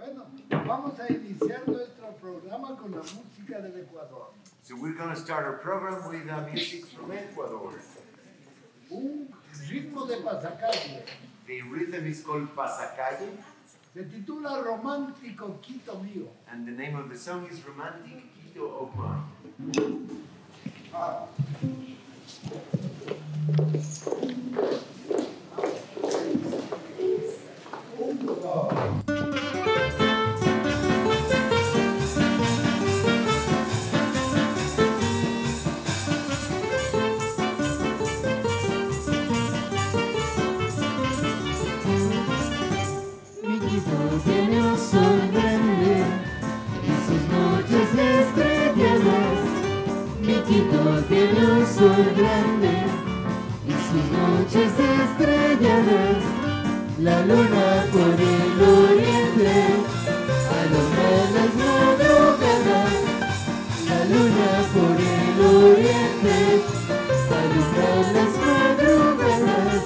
Bueno, vamos a iniciar nuestro programa con la música del Ecuador. So we're going to start our program with music from Ecuador. Un ritmo de pasacalle. The rhythm is called Pasacalle, Se titula Romántico Quito Mío. and the name of the song is Romantic Quito of Mine. Mi Quito tiene un sol grande y sus noches estrelladas. Mi Quito tiene un sol grande y sus noches estrelladas. La luna por el oriente alumbra las madrugadas. La luna por el oriente alumbra las madrugadas.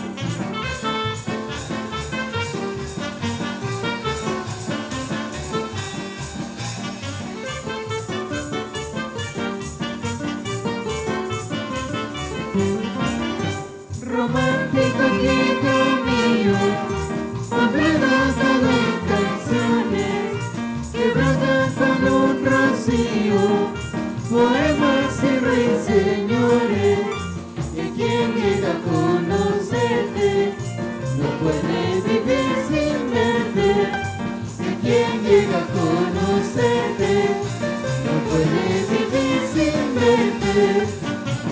Romántico Quito mío, complementado en canciones que brotan con un rocío, poemas y ruiseñores, que quien llega a conocerte no puede vivir sin verte, que quien llega a conocerte no puede vivir sin verte.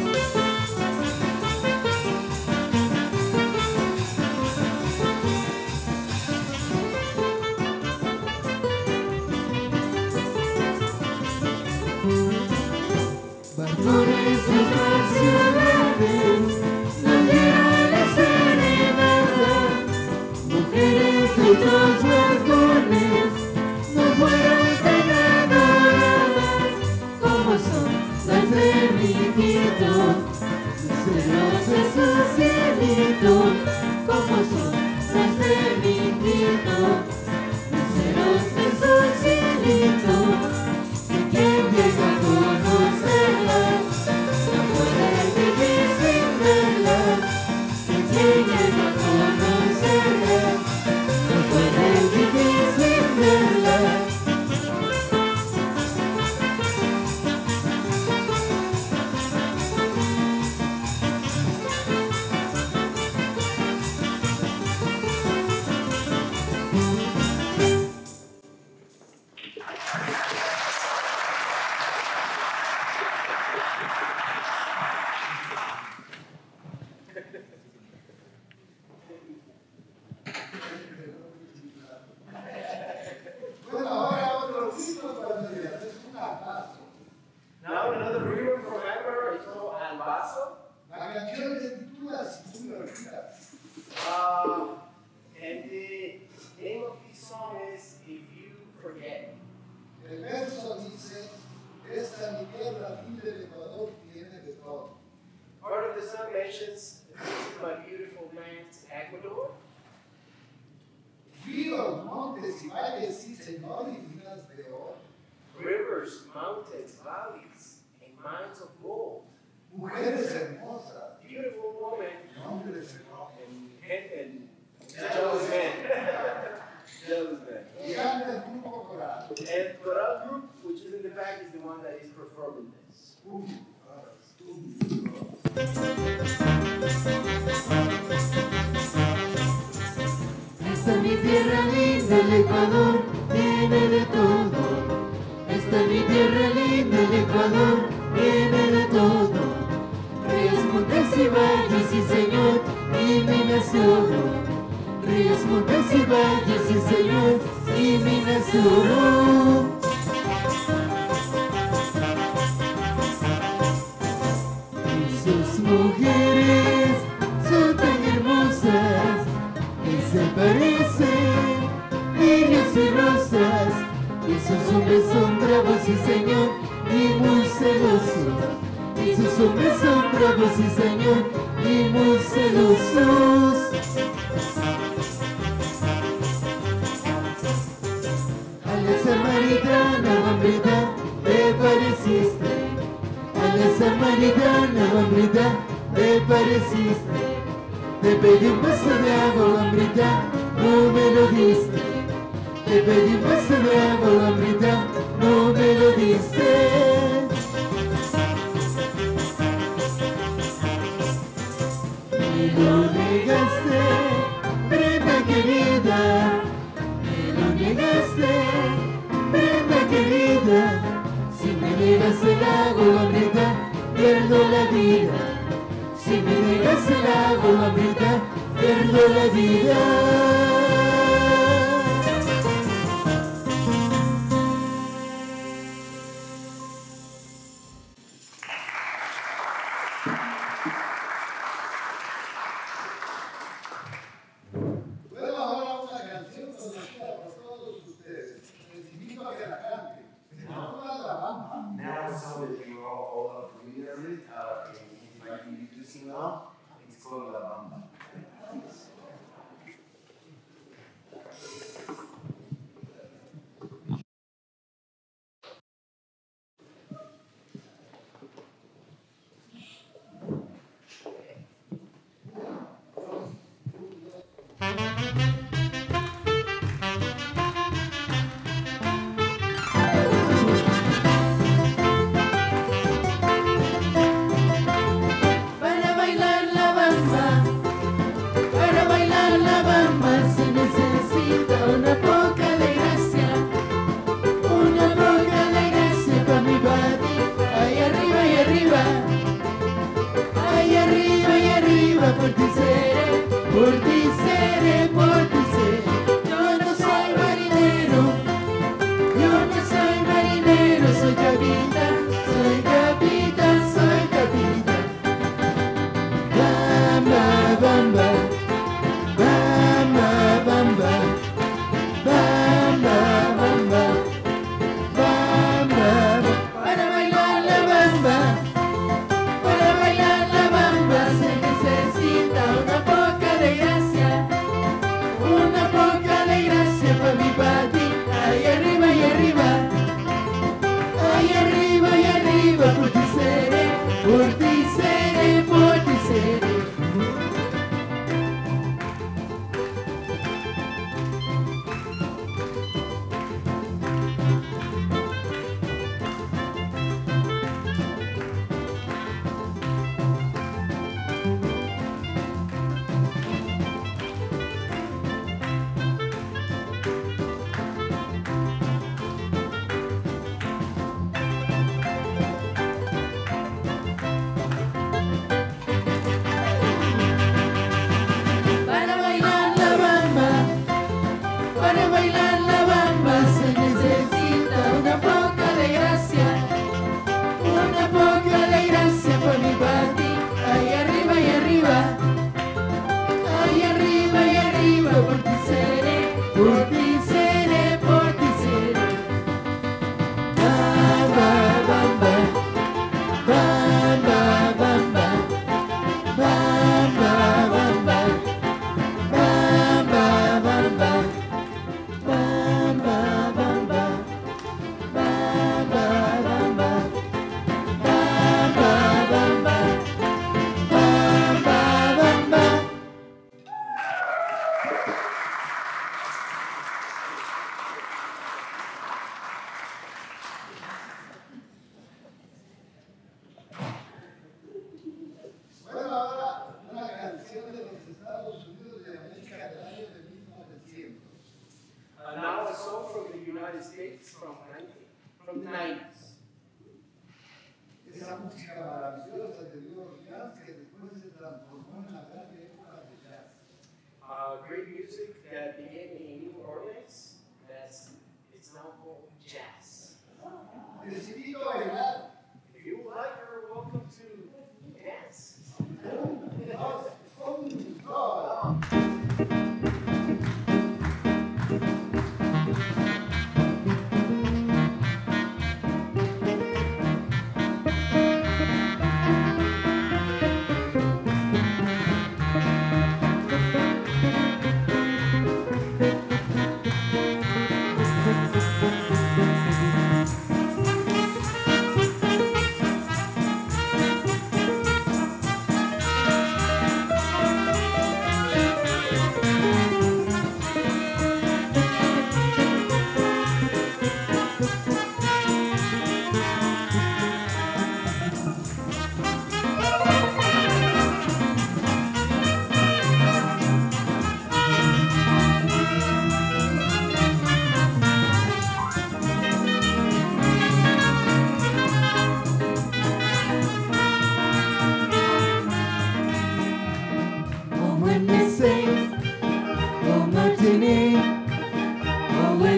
Vapores de otras ciudades nos dieron la serenata. Mujeres de otros balcones nos fueron tan adoradas. Como son las de mi Quito, luceros de su cielito. Como son las de mi Quito, luceros de su cielito. Que quien llega a conocerlas no puede vivir sin verlas. Que quien llega a conocerlas no puede vivir sin verlas. Bueno, ahora otro ritmo para es un abrazo. Now another rhythm from Ecuador is called Albazo. La canción se titula Si tú me olvidas. And the name of this song is If You Forget. El verso dice, esta mi tierra libre de Ecuador tiene de todo. Part of the song mentions, this is my beautiful land, Ecuador. Ríos, montes y valles, sí señor, y minas de oro. Rivers, mountains, valleys, and mines of gold. Mujeres hermosas, Beautiful woman hombres hermosos. and jealous man. Jealous man. Y canta el grupo coral. And Coral Group, which is in the back, is the one that is performing this. Esta es mi tierra linda, el Ecuador tiene de todo. Esta es mi tierra linda, el Ecuador tiene de todo. Ríos, montes y valles, sí señor, y minas de oro. Ríos, montes y valles, sí señor, y minas de oro. Y sus mujeres son tan hermosas que se parecen lirios y rosas. Y sus hombres son bravos, sí señor, y muy celosos. Y sus hombres son bravos, sí señor, y muy celosos. samaritana, hambrita, te pareciste. A la samaritana, hambrita, te pareciste. Te pedí un vaso de agua, hambrita, no me lo diste. Te pedí un vaso de agua, hambrita, no me lo diste. Me lo negaste, prenda querida. Me lo negaste, prenda querida. Si me negas el agua, hambrita, pierdo la vida. Si me negas el agua, hambrita, pierdo la vida. Bueno, ahora una canción conocida por todos ustedes. Les invito a que la canten. Es una alabanza. Now a song that you are all familiar with, invite you to sing along. It's called La Bamba. Para bailar la bamba, para bailar la bamba se necesita una poca de gracia, una poca de gracia para mi body. Ahí arriba, ahí arriba, ahí arriba, ahí arriba, por ti seré, por ti seré, por ti seré. Yo no soy marinero, yo no soy marinero, soy capitán, soy capitán, soy capitán. Bamba, bamba, bamba, bamba, bamba, bamba, bamba. Para bailar la bamba, para bailar la bamba se necesita una poca de gracia, una poca de gracia para mi pati. Ahí arriba, ahí arriba, ahí arriba, ahí arriba, por ti seré, por ti seré, por ti seré. Para bailar la bamba, para bailar la bamba se necesita una poca de gracia, una poca de gracia para mi pati. Ahí arriba, ahí arriba, ahí arriba, ahí arriba, por ti seré, por ti seré, por ti seré. Bamba, bamba, bamba, bamba, bamba, bamba. Bamba, bamba, bamba, bamba, bamba, bamba, bamba, bamba, bamba, bamba. Bueno, ahora una canción de los Estados Unidos de América del año de 1900. Now a song from the United States from the 90s. Esa música maravillosa de New Orleans que después se transformó en la gran época de jazz. Great music that began in New Orleans. It's now called jazz. Les invito a bailar. If you like, you're welcome to dance. Dos, dos.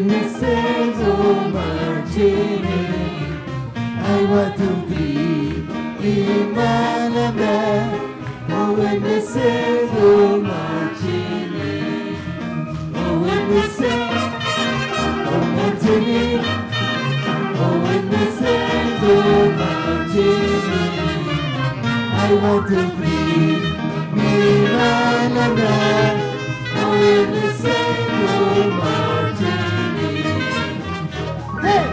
the sails go marching in, I want to be in my land. Oh, when the sails go marching in, oh, when the sails go marching in, oh, when the sails go marching in, I want to be in my land. Oh, when the sails go marching in. Hey!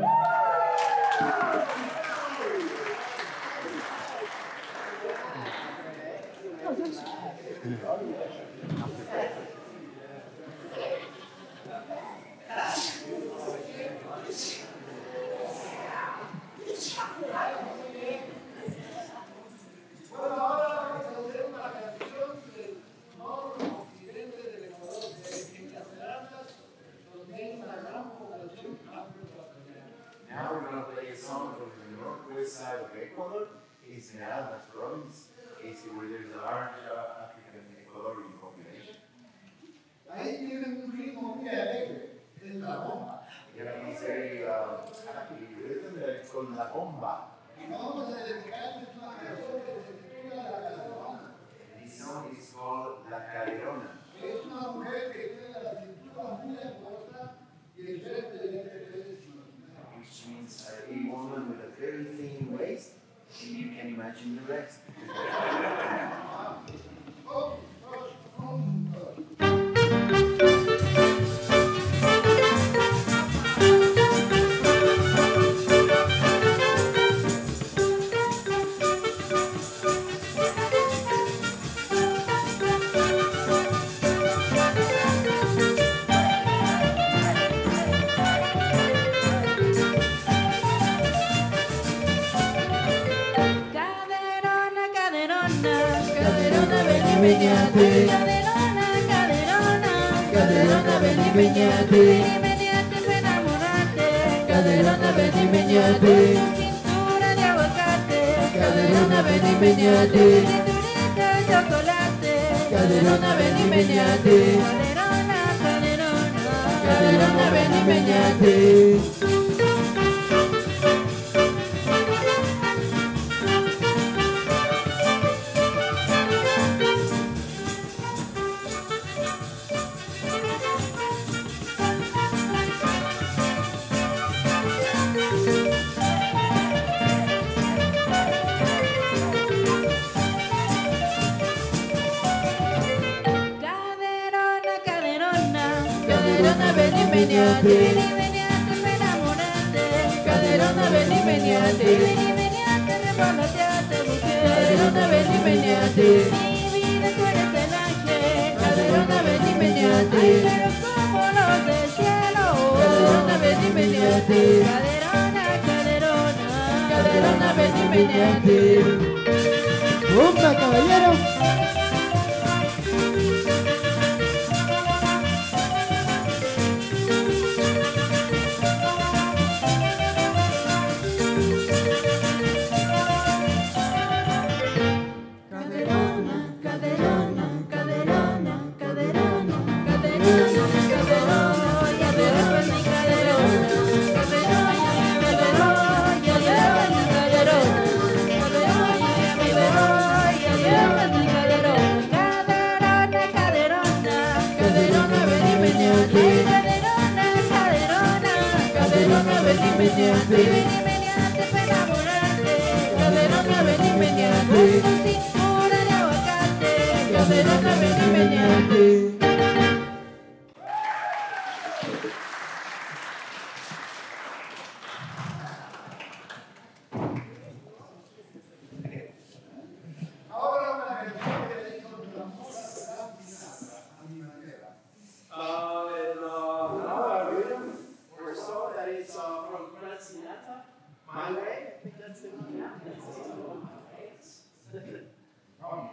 Bueno, ahora vamos a hacer una canción del noroccidente del Ecuador, en las Esmeraldas, donde hay una gran población afroecuatoriana. Now we're going to play a song from the northwest side of Ecuador, Esmeraldas province, where there's a large African Ecuadorian population. Ahí tienen un ritmo muy alegre, es la bomba. You know, it's very happy rhythm that it's called La Bomba. Y vamos a dedicarles una canción que se titula La Caderona, And this song is called La Caderona, que es una mujer que tiene la cintura muy angosta y el resto de la which means a woman with a very thin waist, and you can imagine the rest. Caderona, caderona, caderona, ven y meneate. Caderona, caderona, caderona, ven y meneate. Ven y meneate para enamorarte. Caderona, ven y meneate. Cintura de aguacate. Caderona, ven y meneate. Cinturita de chocolate. Caderona, ven y meneate. Caderona, caderona, caderona, ven y meneate. Caderona, caderona, caderona, ven y meneate. Ven y meneate para enamorarte. Caderona, ven y meneate. Ven y meneate, revoloteate, mujer. Caderona, ven y meneate. Mi vida, tú eres el ángel. Caderona, ven y meneate. Ay, pero como los del cielo. Caderona, ven y meneate. Caderona, caderona, caderona, ven y meneate. ¡Opa, caballero! Caderona, caderona, caderona, caderona, caderona, caderona, caderona, caderona, ven y meneate para enamorarte. Caderona, ven y meneate. Con tu cintura de aguacate. Caderona, ven y meneate. Ahora una canción que le hizo mi amor a mi manera. In our rhythm, we're told that it's from Frank Sinatra, My Way. I think that's the one. Yeah, that's the one. Vamos.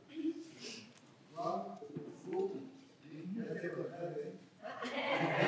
One, two, three, ya sé contar, ¿eh?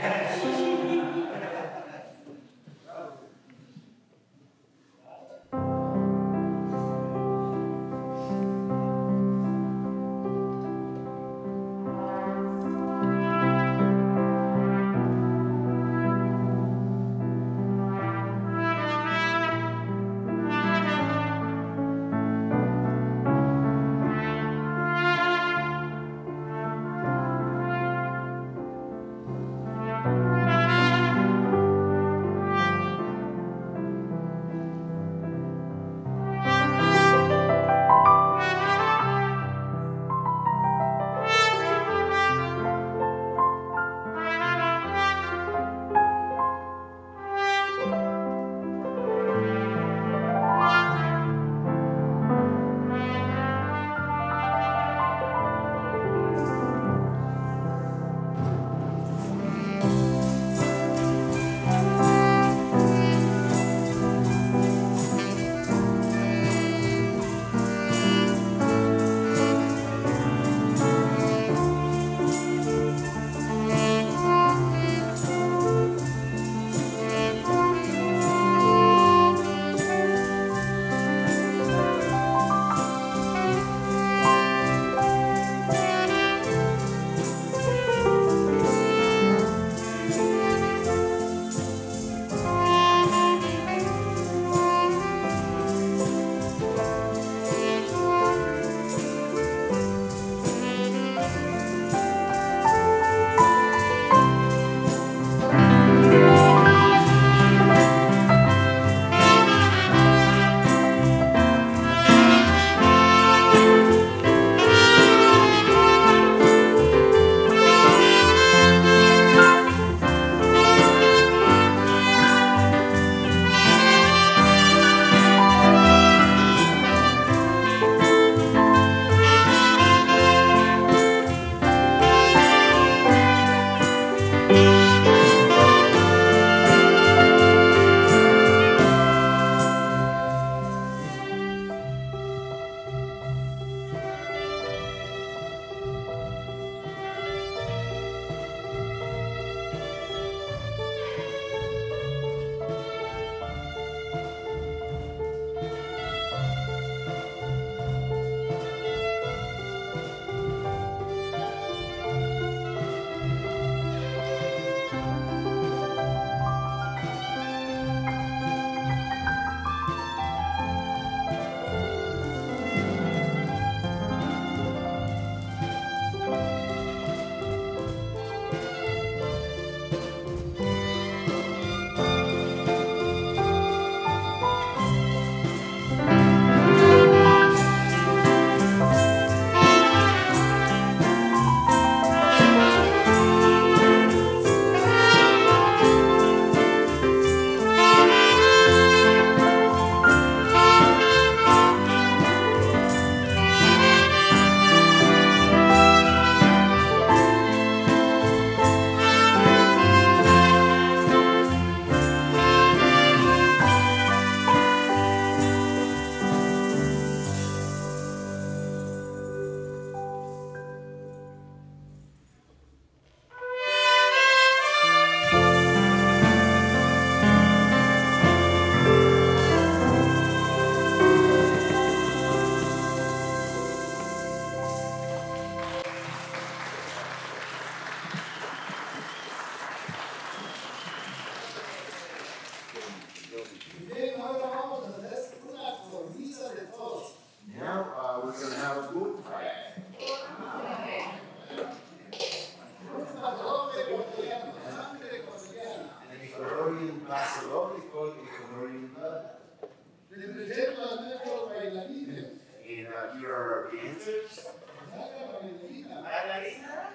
paso doble called ecuadorian blood. Les presento a nuestros bailarines. And here are our dancers. Saca bailarina. Bailarina.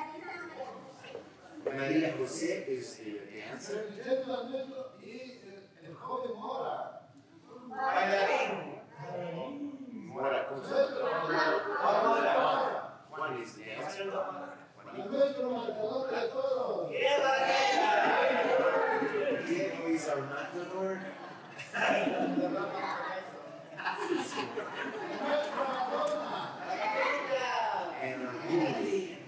María José is the dancer. Les presento a nuestro y el joven Mora. Bailarín. Mora, ¿cómo se llama? Mora. One is dancer. A nuestro marcador de todos. Diego is our matador. And our Melanie.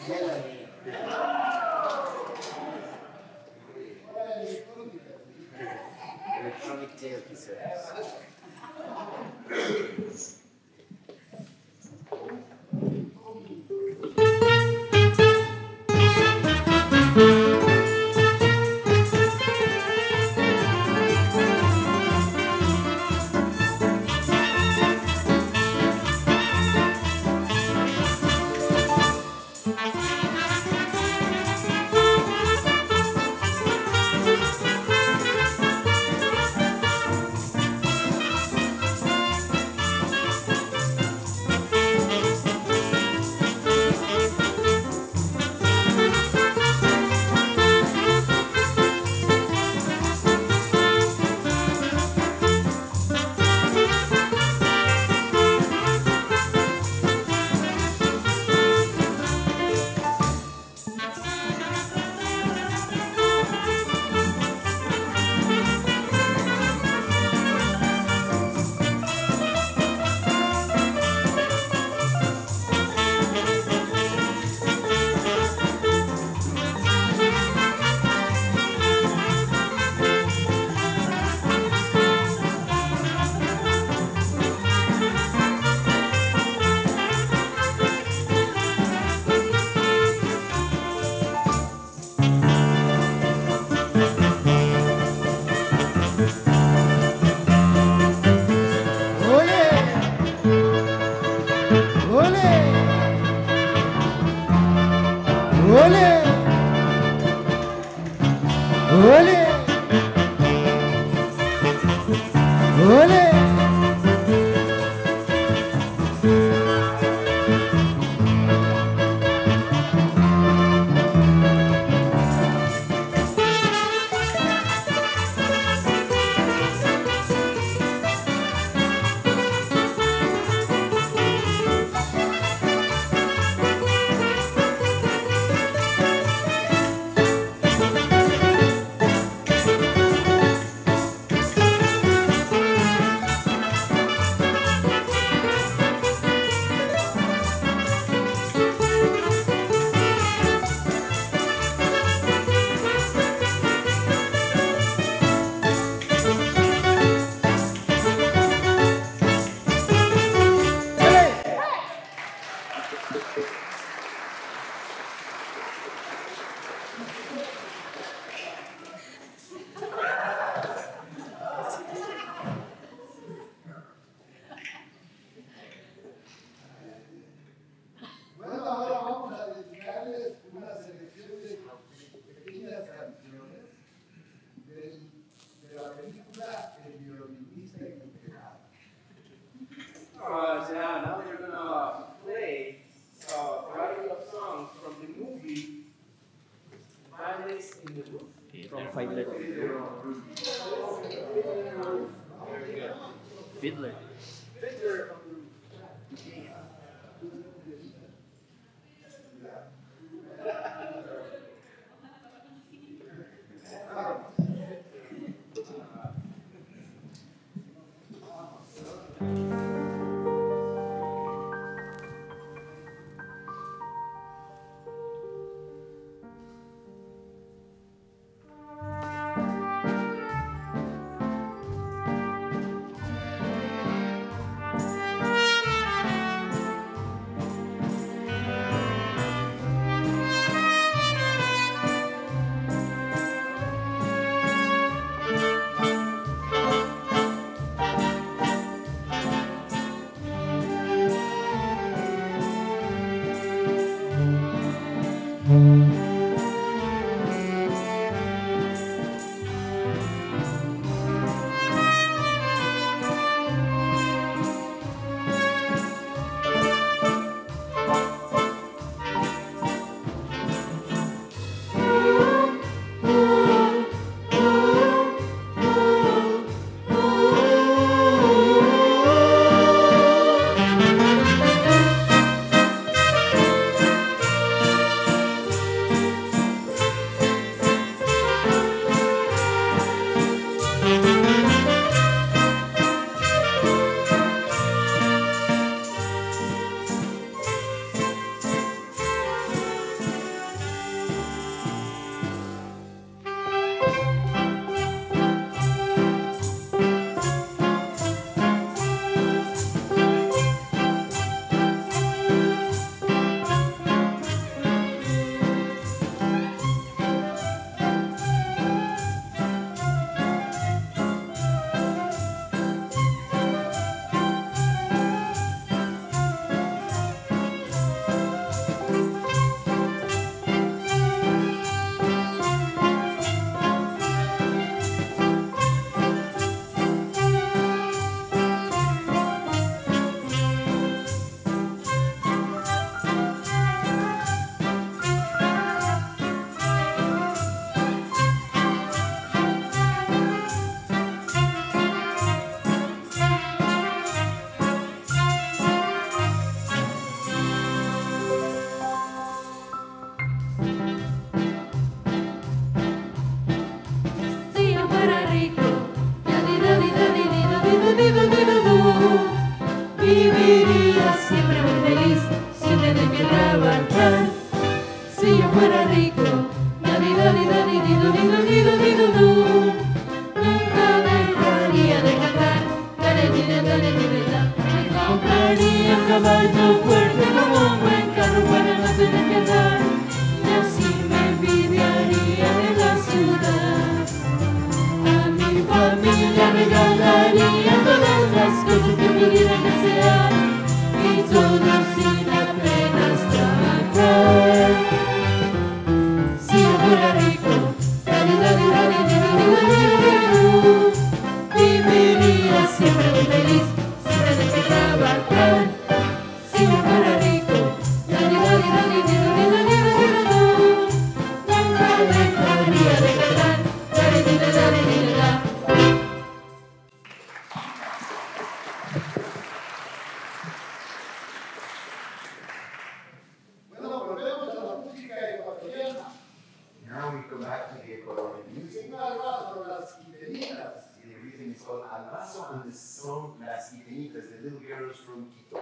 Electronic tail service. Fiddler. A mi familia regalaría todas las cosas que pudieran desear y todo sin apenas trabajar. Si yo fuera rico, viviría siempre muy feliz, sin tener que trabajar. Si yo fuera rico, nunca dejaría de cantar. Bueno, volvemos a la música ecuatoriana. Now we come back to the Ecuadorian music. Sin algo las quitenitas. The rhythm is called Albazo and the song Las Quitenitas, the little girls from Quito.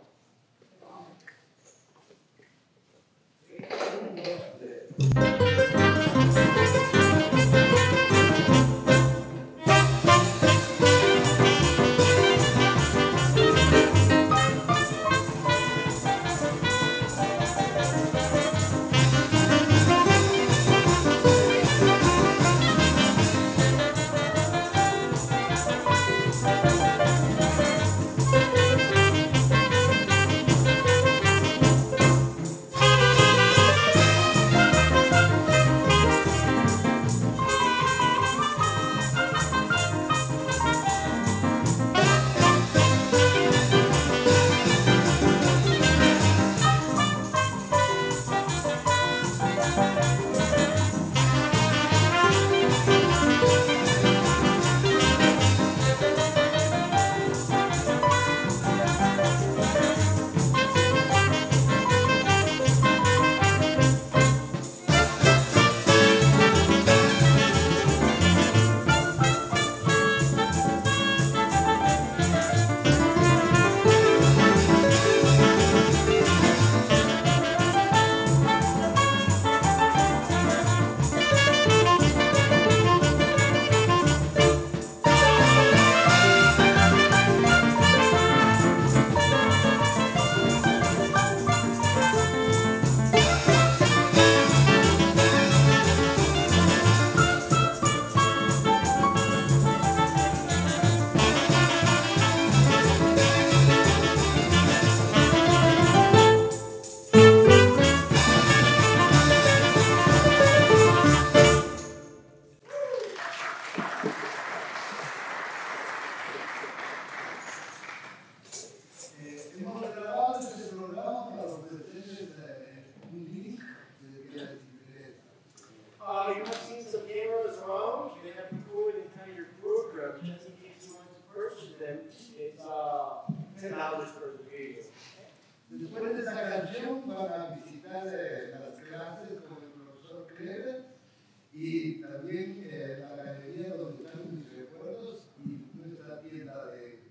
Hemos grabado este programa para ofrecerles un link de la bicicleta. You have seen some cameras around. They have recorded the entire program. Just in case you want to purchase them, it's $10 per video. Después de esta canción van a visitar las clases con el profesor Kleber y también la galería donde están mis recuerdos y nuestra tienda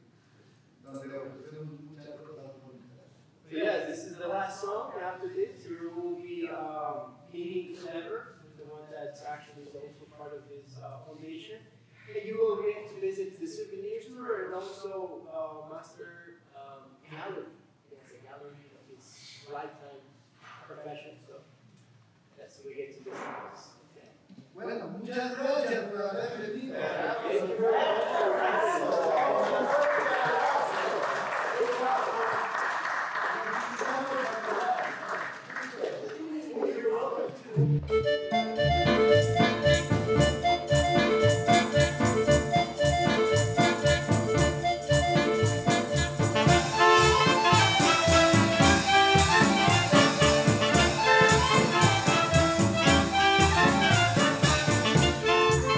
donde le ofrecemos muchas cosas bonitas. So yes, this is the last song. After this, you will be meeting Clever, the one that's actually is also part of his foundation. And you will get to visit the souvenir store and also Master Gallery. It's a gallery of his lifetime profession. So that's what we get to visit this. Okay. Bueno, muchas gracias por haber venido. Thank you very much.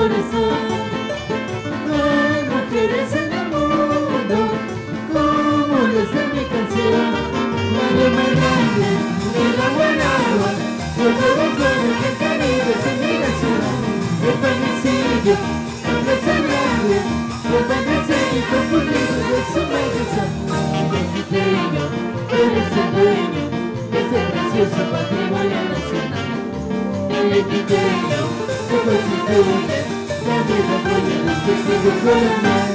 corazón. No hay mujeres en el mundo como las de mi canción. Mario más grande, el agua en agua, por todos lados que el Caribe es emigración. El panecillo, el grande, el panecillo confundido de su majestad. Mexicano, eres el dueño de ese precioso patrimonio nacional. El mexicano, que constituye la vida buena del pequeño coronel.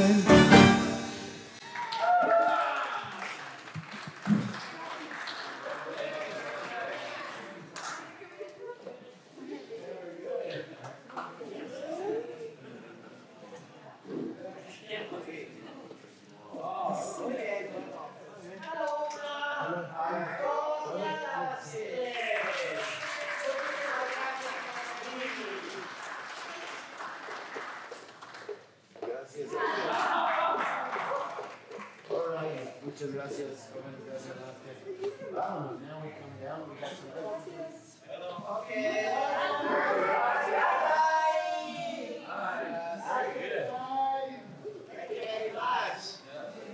Muchas gracias. Gracias. Vámonos, now we come down. We got some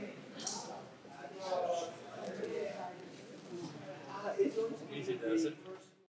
Easy does it.